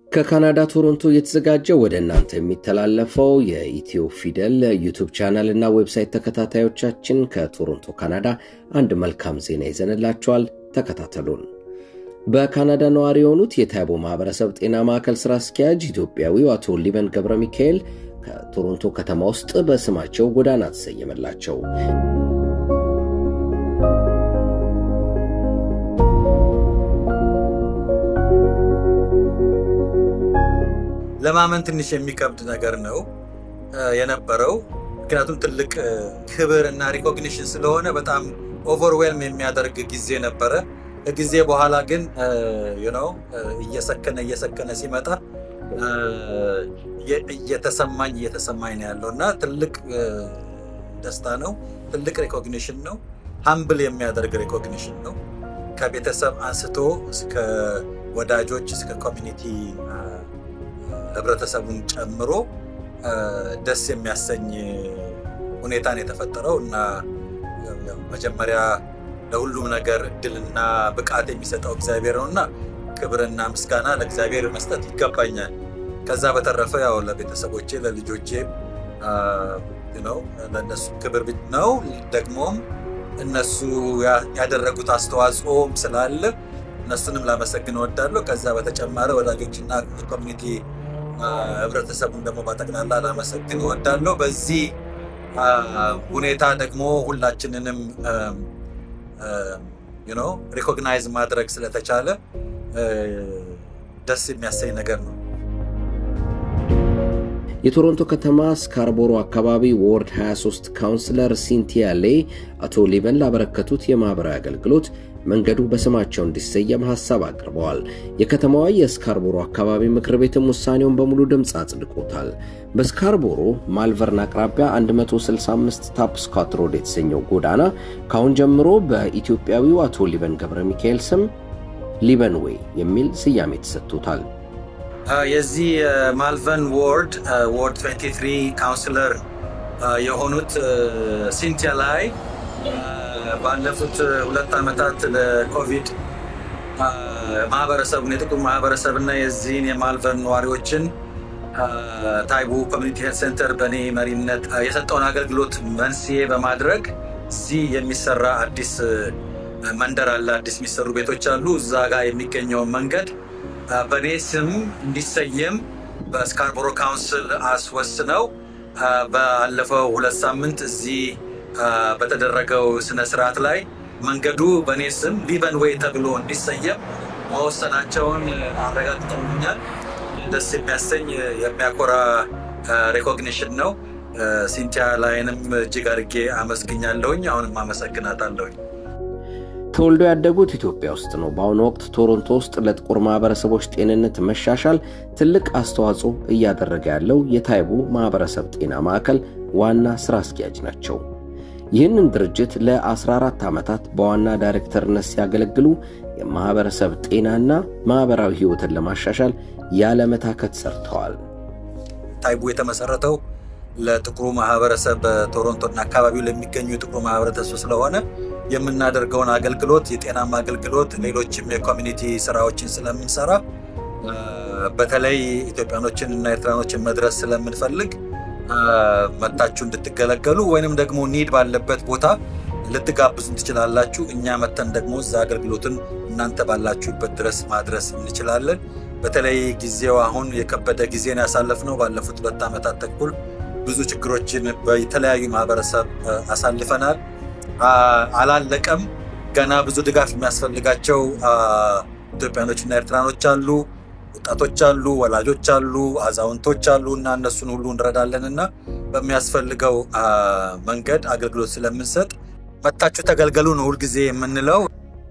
ከካናዳ ቶሮንቶ የተዘጋጀ ወደ እናንተ የሚተላለፈው የኢትዮ ፊደል ዩቲዩብ ቻናል እና ዌብሳይት ተከታታዮቻችን ከቶሮንቶ ካናዳ አንድ መልካም ዜና ይዘንላችኋል። ተከታተሉን። በካናዳ ነዋሪ የሆኑት የታይቦ ማህበረሰብ ጤና ማዕከል ስራ አስኪያጅ ኢትዮጵያዊው አቶ ሊበን ገብረ ሚካኤል ከቶሮንቶ ከተማ ውስጥ በስማቸው ጎዳና ተሰየመላቸው። ለማመን ትንሽ የሚከብድ ነገር ነው የነበረው ምክንያቱም ትልቅ ክብርና ሪኮግኒሽን ስለሆነ በጣም ኦቨርዌልም የሚያደርግ ጊዜ ነበረ። ከጊዜ በኋላ ግን እየሰከነ ሲመጣ እየተሰማኝ ነው ያለውና ትልቅ ደስታ ነው። ትልቅ ሪኮግኒሽን ነው። ሃምብል የሚያደርግ ሪኮግኒሽን ነው። ከቤተሰብ አንስቶ እስከ ወዳጆች እስከ ኮሚኒቲ ህብረተሰቡን ጨምሮ ደስ የሚያሰኝ ሁኔታን የተፈጠረው እና መጀመሪያ ለሁሉም ነገር ድልና ብቃት የሚሰጠው እግዚአብሔር ነውና ክብርና ምስጋና ለእግዚአብሔር መስጠት ይገባኛል። ከዛ በተረፈ ያው ለቤተሰቦቼ ለልጆቼ ለነሱ ክብር ነው። ደግሞም እነሱ ያደረጉት አስተዋጽኦም ስላለ እነሱንም ላመሰግን እወዳለሁ። ከዛ በተጨማሪ ወላጆችና ኮሚኒቲ ህብረተሰቡን ደግሞ በጠቅላላ ላመሰግን እወዳለሁ። በዚህ ሁኔታ ደግሞ ሁላችንንም ሪኮግናይዝ ማድረግ ስለተቻለ ደስ የሚያሰኝ ነገር ነው። የቶሮንቶ ከተማ ስካርቦሮ አካባቢ ዋርድ 23 ካውንስለር ሲንቲያ ሌ አቶ ሊበን ላበረከቱት የማህበራዊ አገልግሎት መንገዱ በስማቸው እንዲሰየም ሐሳብ አቅርበዋል። የከተማዋ የስካርቦሮ አካባቢ ምክር ቤትም ውሳኔውን በሙሉ ድምጽ አጽድቆታል። በስካርቦሮ ማልቨርን አቅራቢያ 165 ታፕ ስኮት ሮድ የተሰኘው ጎዳና ካሁን ጀምሮ በኢትዮጵያዊው አቶ ሊበን ገብረ ሚካኤል ስም ሊበን ዌይ የሚል ስያሜ ተሰጥቶታል። የዚህ ማልቨርን ዋርድ 23 ካውንስለር የሆኑት ሲንቲያ ላይ ባለፉት 2 ዓመታት ለኮቪድ ማህበረሰቡን የጥቁር ማህበረሰብና የዚህን የማልቨርን ነዋሪዎችን ታይቦ ኮሚኒቲ ሄልት ሴንተር በኔ መሪነት የሰጠውን አገልግሎት መንስኤ በማድረግ እዚህ የሚሰራ አዲስ መንደር አለ። አዲስ የሚሰሩ ቤቶች አሉ። እዛ ጋር የሚገኘው መንገድ በኔ ስም እንዲሰየም በስካርቦሮ ካውንስል አስወስነው ባለፈው 2 ሳምንት እዚህ በተደረገው ስነ ስርዓት ላይ መንገዱ በኔ ስም ሊበን ዌይ ተብሎ እንዲሰየም መወሰናቸውን አረጋግጠውኛል። ደስ የሚያሰኝ የሚያኮራ ሪኮግኒሽን ነው። ሲንቲያ ላይንም እጅግ አድርጌ አመስግኛለሁኝ። አሁንም አመሰግናታለሁኝ። ተወልዶ ያደጉት ኢትዮጵያ ውስጥ ነው። በአሁኑ ወቅት ቶሮንቶ ውስጥ ለጥቁር ማህበረሰቦች ጤንነት መሻሻል ትልቅ አስተዋጽኦ እያደረገ ያለው የታይቦ ማህበረሰብ ጤና ማዕከል ዋና ስራ አስኪያጅ ናቸው። ይህንን ድርጅት ለ14 ዓመታት በዋና ዳይሬክተርነት ሲያገለግሉ የማህበረሰብ ጤናና ማህበራዊ ህይወትን ለማሻሻል ያለመታከት ሰርተዋል። ታይቦ የተመሰረተው ለጥቁሩ ማህበረሰብ በቶሮንቶና አካባቢው ለሚገኙ ጥቁር ማህበረሰብ ስለሆነ የምናደርገውን አገልግሎት የጤናማ አገልግሎት ሌሎችም የኮሚኒቲ ስራዎችን ስለምንሰራ በተለይ ኢትዮጵያኖችን እና ኤርትራኖችን መድረስ ስለምንፈልግ መጣችሁ እንድትገለገሉ ወይንም ደግሞ ኒድ ባለበት ቦታ ልትጋብዙን ትችላላችሁ። እኛ መተን ደግሞ እዛ አገልግሎትን እናንተ ባላችሁበት ድረስ ማድረስ እንችላለን። በተለይ ጊዜው አሁን የከበደ ጊዜን ያሳለፍነው ባለፉት 2 ዓመታት ተኩል ብዙ ችግሮችን በተለያዩ ማህበረሰብ አሳልፈናል። አላለቀም። ገና ብዙ ድጋፍ የሚያስፈልጋቸው ኢትዮጵያኖችና ኤርትራኖች አሉ፣ ወጣቶች አሉ፣ ወላጆች አሉ፣ አዛውንቶች አሉ እና እነሱን ሁሉ እንረዳለንና በሚያስፈልገው መንገድ አገልግሎት ስለምንሰጥ መጣችሁ ተገልገሉ ነው ሁሉ ጊዜ የምንለው።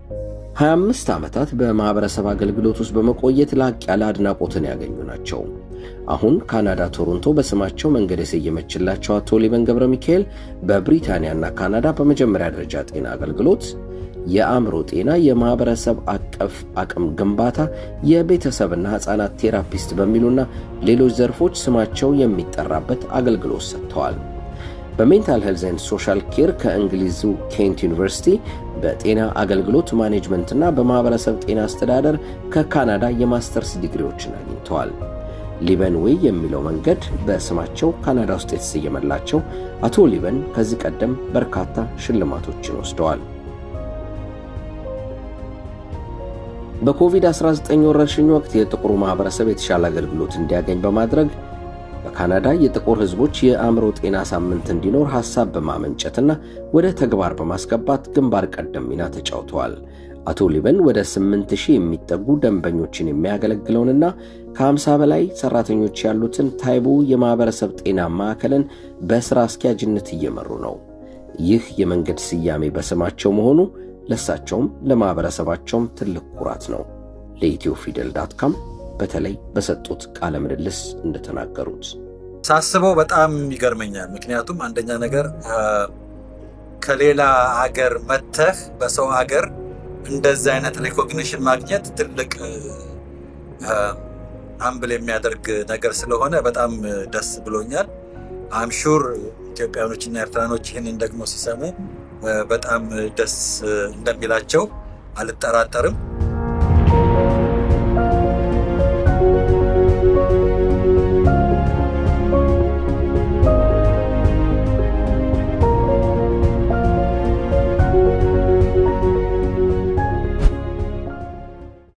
25 ዓመታት በማህበረሰብ አገልግሎት ውስጥ በመቆየት ላቅ ያለ አድናቆትን ያገኙ ናቸው። አሁን ካናዳ ቶሮንቶ በስማቸው መንገድ የሰየመችላቸው አቶ ሊበን ገብረ ሚካኤል በብሪታንያና ካናዳ በመጀመሪያ ደረጃ ጤና አገልግሎት፣ የአእምሮ ጤና፣ የማህበረሰብ አቀፍ አቅም ግንባታ፣ የቤተሰብና ህፃናት ቴራፒስት በሚሉና ሌሎች ዘርፎች ስማቸው የሚጠራበት አገልግሎት ሰጥተዋል። በሜንታል ሄልዝ ኤንድ ሶሻል ኬር ከእንግሊዙ ኬንት ዩኒቨርሲቲ በጤና አገልግሎት ማኔጅመንትና በማህበረሰብ ጤና አስተዳደር ከካናዳ የማስተርስ ዲግሪዎችን አግኝተዋል። ሊበን ዌይ የሚለው መንገድ በስማቸው ካናዳ ውስጥ የተሰየመላቸው አቶ ሊበን ከዚህ ቀደም በርካታ ሽልማቶችን ወስደዋል። በኮቪድ-19 ወረርሽኝ ወቅት የጥቁሩ ማህበረሰብ የተሻለ አገልግሎት እንዲያገኝ በማድረግ በካናዳ የጥቁር ህዝቦች የአእምሮ ጤና ሳምንት እንዲኖር ሐሳብ በማመንጨትና ወደ ተግባር በማስገባት ግንባር ቀደም ሚና ተጫውተዋል። አቶ ሊበን ወደ 8000 የሚጠጉ ደንበኞችን የሚያገለግለውንና ከ50 በላይ ሰራተኞች ያሉትን ታይቡ የማህበረሰብ ጤና ማዕከልን በስራ አስኪያጅነት እየመሩ ነው። ይህ የመንገድ ስያሜ በስማቸው መሆኑ ለሳቸውም ለማህበረሰባቸውም ትልቅ ኩራት ነው። ለኢትዮፊደል.com በተለይ በሰጡት ቃለ ምልልስ እንደተናገሩት ሳስበው በጣም ይገርመኛል። ምክንያቱም አንደኛ ነገር ከሌላ ሀገር መተህ በሰው ሀገር እንደዚህ አይነት ሪኮግኒሽን ማግኘት ትልቅ አምብል የሚያደርግ ነገር ስለሆነ በጣም ደስ ብሎኛል። አም ሹር ኢትዮጵያኖችና ኤርትራኖች ይህንን ደግሞ ሲሰሙ በጣም ደስ እንደሚላቸው አልጠራጠርም።